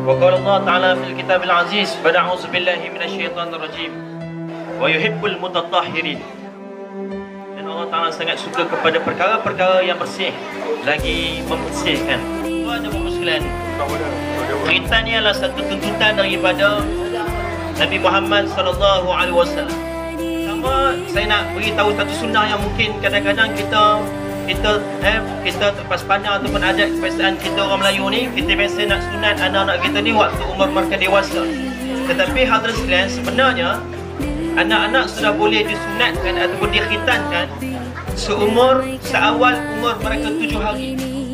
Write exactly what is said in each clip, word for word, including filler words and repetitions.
وقال الله تعالى في الكتاب العزيز فأعوذ بالله من الشيطان الرجيم ويحب المتطهرين. Dan Allah Ta'ala sangat suka kepada perkara-perkara yang bersih, lagi membersihkan. Tuan dan puan sekalian, khitan ni adalah satu tuntutan daripada Nabi Muhammad sallallahu alaihi wasallam. Sama saya nak beritahu satu sunnah yang mungkin kadang-kadang kita kita eh, kita terpas pandang ataupun adat kebiasaan kita orang Melayu ni, kita biasa nak sunat anak-anak kita ni waktu umur mereka dewasa. Tetapi hadirin sekalian, sebenarnya anak-anak sudah boleh disunatkan ataupun dikhitankan seumur seawal umur mereka tujuh hari.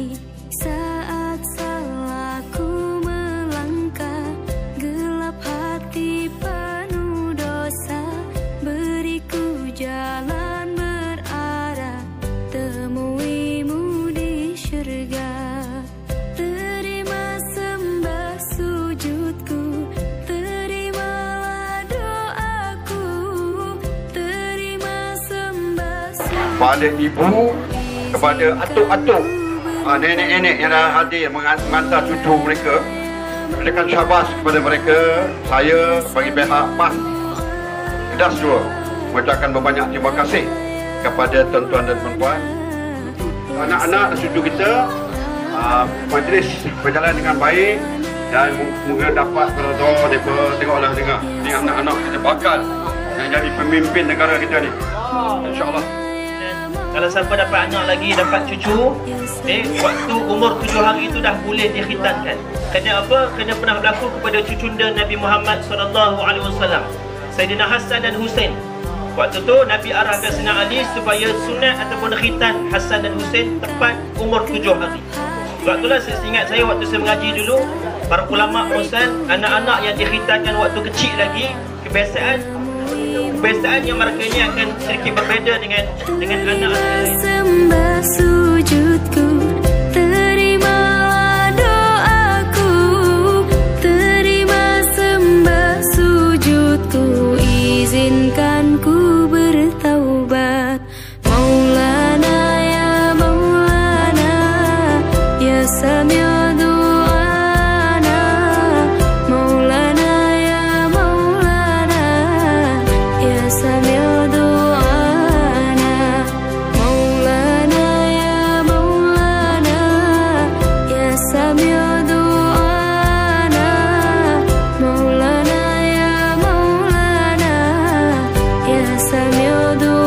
Kepada ibu, kepada atuk-atuk, uh, nenek-nenek yang dah hadir mengantar cucu mereka, berikan syabas kepada mereka. Saya bagi pihak P A S Kedas dua mengucapkan berbanyak terima kasih kepada tuan-tuan dan puan-puan, anak-anak dan cucu kita. uh, Majlis berjalan dengan baik dan moga dapat berdoa mereka. Tengoklah dengar ni anak-anak kita bakal yang jadi pemimpin negara kita ni, insya-Allah. Kalau siapa dapat anak lagi, dapat cucu, eh, waktu umur tujuh hari itu dah boleh dikhitankan. Kerana apa? Kerana pernah berlaku kepada cucunda Nabi Muhammad sallallahu alaihi wasallam, Sayyidina Hasan dan Husain. Waktu tu Nabi arahkan Sayyidina Ali supaya sunat ataupun khitan Hasan dan Husain tepat umur tujuh hari. Sebab itulah saya ingat saya waktu saya mengaji dulu, para ulama perasan anak-anak yang dikhitankan waktu kecil lagi, kebiasaan kebiasaan yang mereka ini akan sedikit berbeza dengan dengan anak-anak. Sembah sujudku, terima doaku, terima sembah sujudku, izinkan ku bertaubat. Maulana ya Maulana, ya Sami' doana, Maulana ya Maulana, ya Sami' doana, Maulana ya Maulana, ya Sami' doana, Maulana ya Maulana, ya Sami' doana.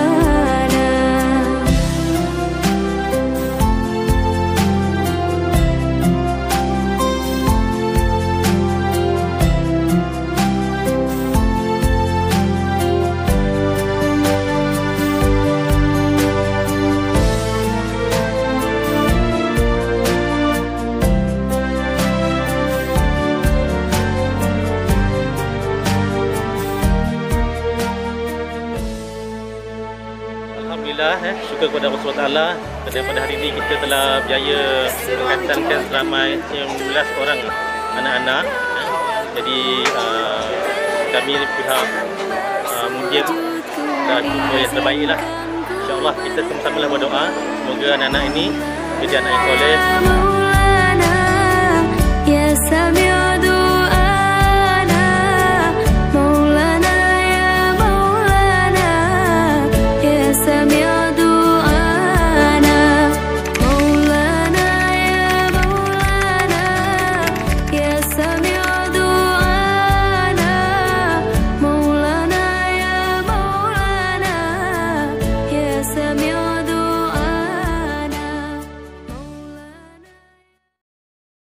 Alhamdulillah, eh, syukur kepada Allah subhanahu wa taala kerana pada hari ini kita telah berjaya menghantarkan seramai sembilan belas orang anak-anak. Eh. Jadi uh, kami pihak uh, mudiam dah cuba yang terbaik lah. InsyaAllah kita sama-sama berdoa semoga anak-anak ini menjadi anak yang soleh.